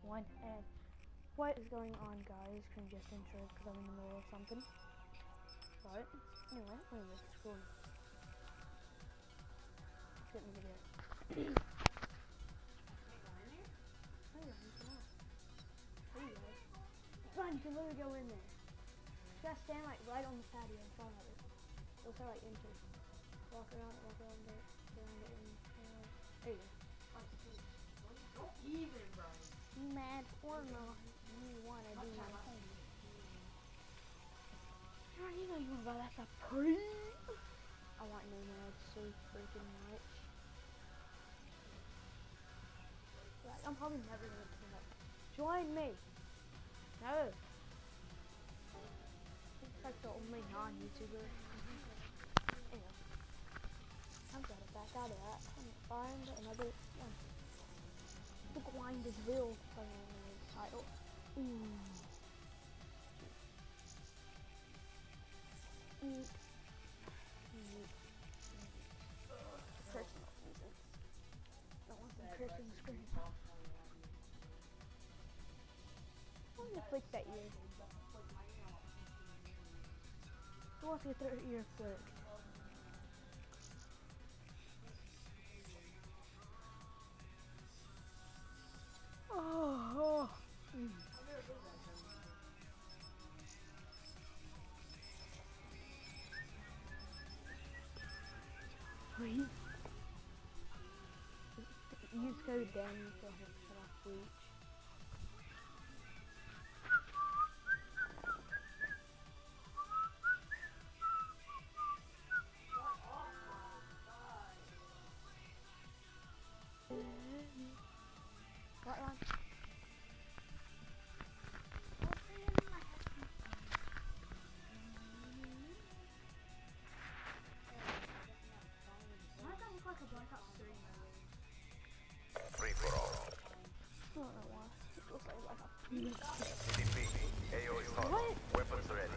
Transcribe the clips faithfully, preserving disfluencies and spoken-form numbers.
one, and what is going on, guys? Congestion insurance because I'm in the middle of something. But anyway, anyway, it's cool. Get me there. Oh yeah, you can ask. There you go. Fine, you can literally go in there. You gotta stand like right on the patio in front of it. It'll say like enter. Walk around it, walk around it, around it, and uh, there you go. Don't even, bro. You mad or not? You wanna do my thing. You know you wanna buy that stuff pretty. I want nomads so freaking much. Like, I'm probably never gonna do that. Join me. No. It's like the only non-YouTuber. Anyway. I'm gonna back out of that. I'm gonna find another one. The Grindville title. Ooh. Eat. Eat. Personal reasons. Don't want them cursing the screen. I'm gonna flick that ear. Who wants to get their ear flicked? Oh. Mm. Wait. Use code Danny to help cut off bleach. What one? Free for all. I don't know why. It looks like, like a C D P. A O is hot. What? Weapons ready.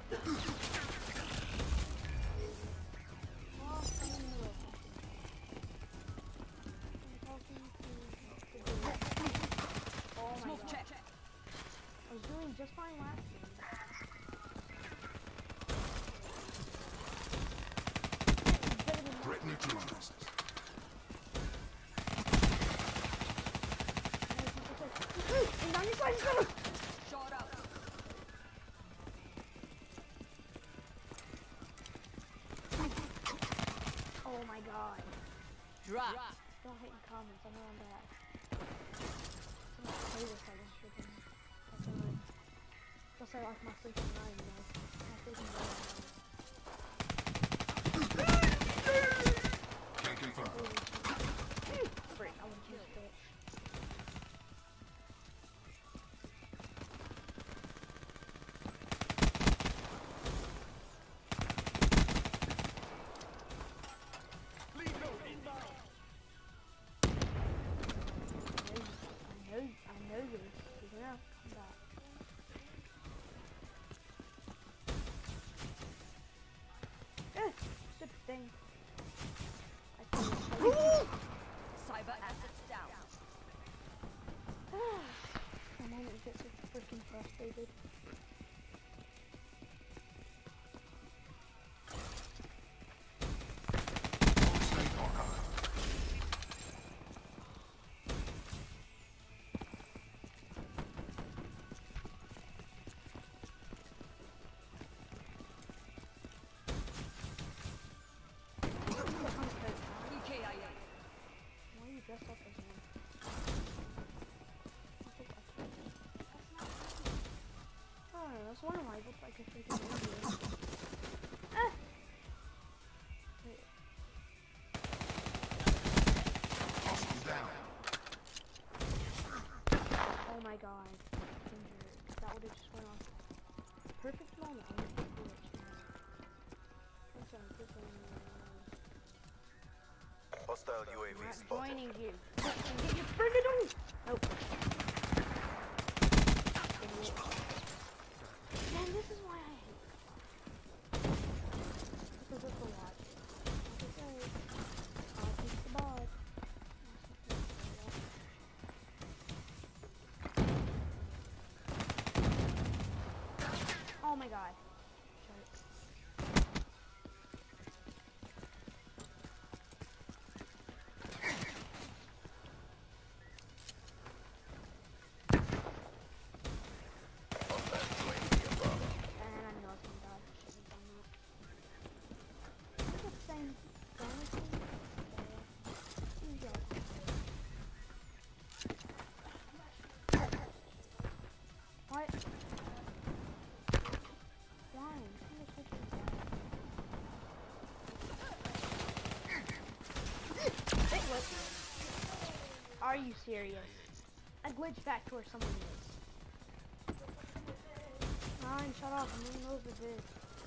Oh, I'm in the middle. Oh my god. Check. I was doing just fine last game. Threat neutralized. Shot up. Oh my god. Drop. Don't hate in comments, I know I'm bad. I'm gonna play this like I'm freaking. That's like, like my freaking line, you know. My freaking line. Can't confirm. Frick, I want to use bitch. I know, I know this. You're gonna come back. Eh, stupid thing. I can't. Cyber assets down. The moment you get so freaking frustrated. Stay on high. E K I A. Why are you dressed up as one? I don't know, that's one of my looks like a freaking Indian. Ah! Wait. Hostiles down. Oh my god. Injured. That would have just went off. Perfect moment. I'm gonna do it. I'm sorry, this one. Hostile U A V I'm not spotted. joining you. Get your friggin' on! Nope. Idiot. Man, this is why I hate it. Because it's a lot. Like I said, I'll take the bod. Are you serious? I glitched back to where someone is. Ryan, shut up. I'm in the middle of this.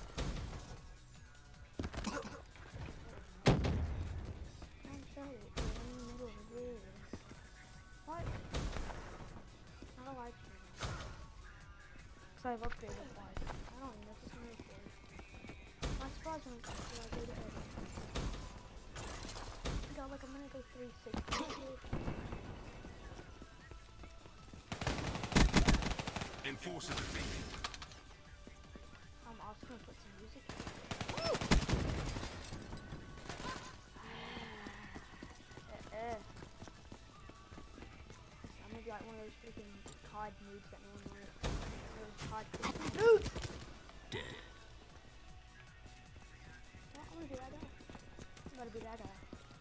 I'm sorry. I'm in the middle of this. What? I don't like it. Because I've upgraded twice. I don't even know if it's going to record. I'm surprised when I go to edit. I got like a minute go three sixty. Enforcer defeated. I'm also gonna put some music in. uh, uh. I'm gonna be like one of those freaking C O D noobs that no one wants. Those C O D noobs! Dead. Yeah, I'm gonna be that guy. I'm gonna be that guy.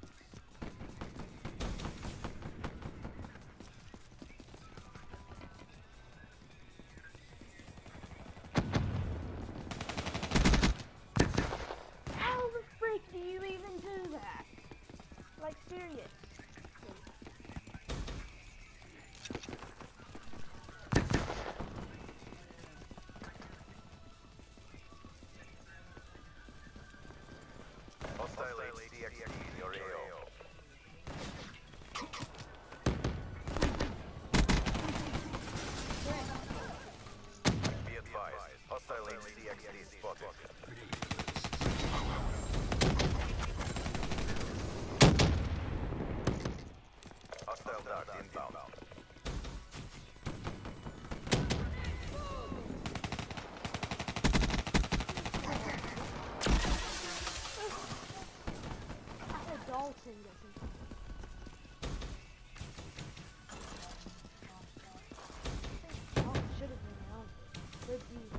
Do you even do that? Like, serious? Hostile H D X D in your A O. Be advised, hostile H D X D spotted. Hostile dart inbound. Dalton doesn't. Dalton should have been around. Good dude.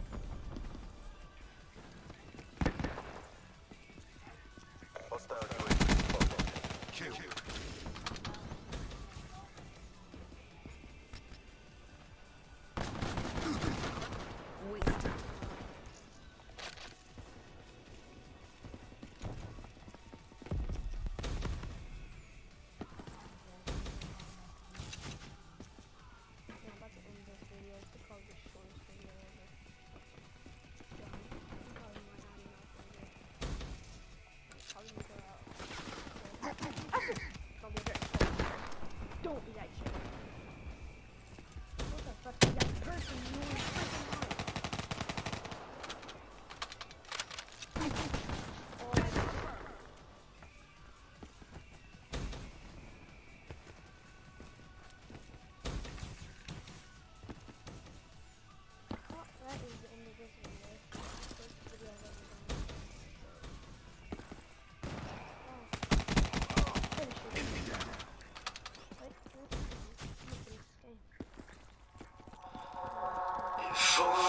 Hostile U A V spotted. Kill. Wasted. I'm about to end this video. It's probably the shortest video ever. Yeah, I'm probably might not even upload it. Probably gonna go out. Don't be that shit. Don't be that shit. What the fuck is that person doing? Freaking out. Oh my god. Well, that is the end of this video. First video I've ever done. Oh. Finish it. Enemy down. Wait, wait. I'm gonna finish this game. If